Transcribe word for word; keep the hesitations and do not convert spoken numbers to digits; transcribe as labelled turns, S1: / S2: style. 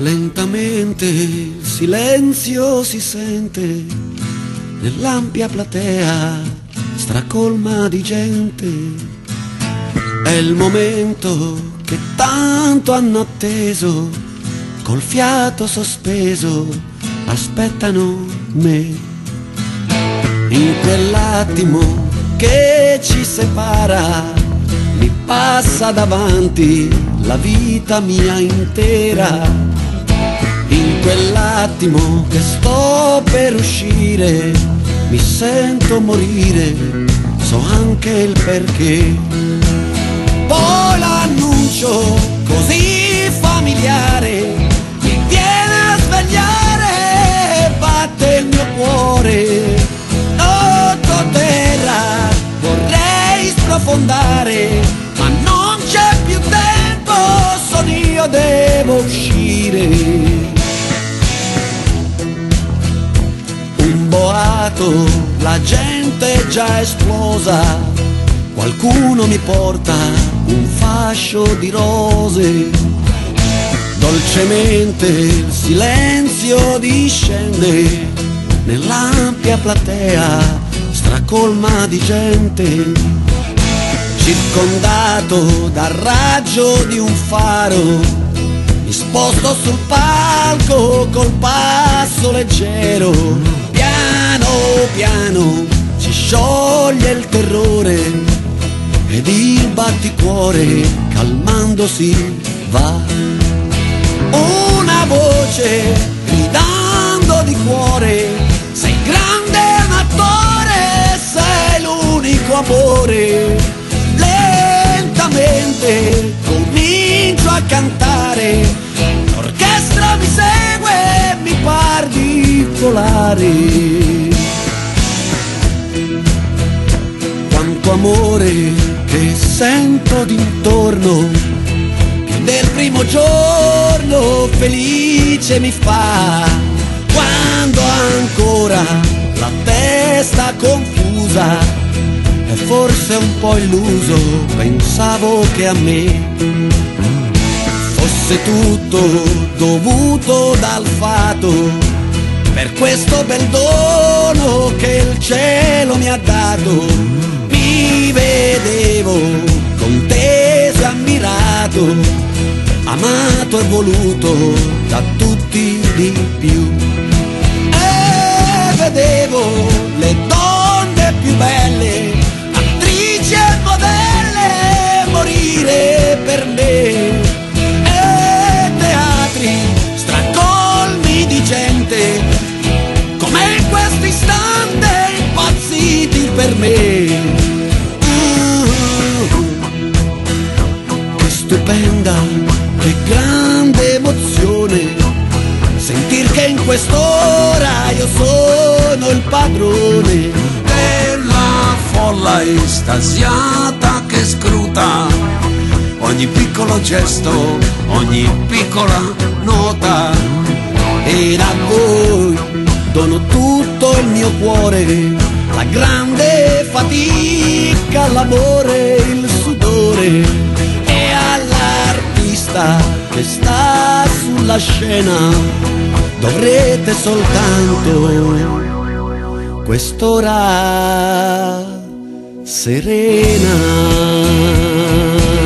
S1: Lentamente il silenzio si sente nell'ampia platea stracolma di gente. È il momento che tanto hanno atteso, col fiato sospeso aspettano me. In quell'attimo che ci separa mi passa davanti la vita mia intera. In quell'attimo che sto per uscire mi sento morire, so anche il perché. Poi l'annuncio così familiare mi viene a svegliare, batte il mio cuore sottoterra. Vorrei sprofondare ma non c'è più tempo, sono io, devo uscire. Un boato, la gente è già esplosa, qualcuno mi porta un fascio di rose. Dolcemente il silenzio discende nell'ampia platea stracolma di gente. Circondato dal raggio di un faro mi sposto sul palco col passo leggero. Piano piano si scioglie il terrore ed il batticuore calmandosi va. Una voce gridando di cuore: sei grande attore, sei l'unico amore. Lentamente comincio a cantare, l'orchestra mi segue, mi par di volare. Quanto amore che sento d'intorno, che del primo giorno felice mi fa. Quando ancora la testa confusa e forse un po' illuso, pensavo che a me fosse tutto dovuto dal fato, per questo bel dono che il cielo mi ha dato. Mi vedevo conteso e ammirato, amato e voluto da tutti di più. E vedevo le donne più belle, attrici e modelle, morire per me. E teatri stracolmi di gente, come in questo istante impazziti per me. Che stupenda, che grande emozione, sentir che in quest'ora io sono il padrone della folla estasiata che scruta ogni piccolo gesto, ogni piccola nota. Ed a voi dono tutto il mio cuore, la grande fatica, l'amore, il sudore. E all'artista che sta sulla scena dovrete soltanto quest'ora serena.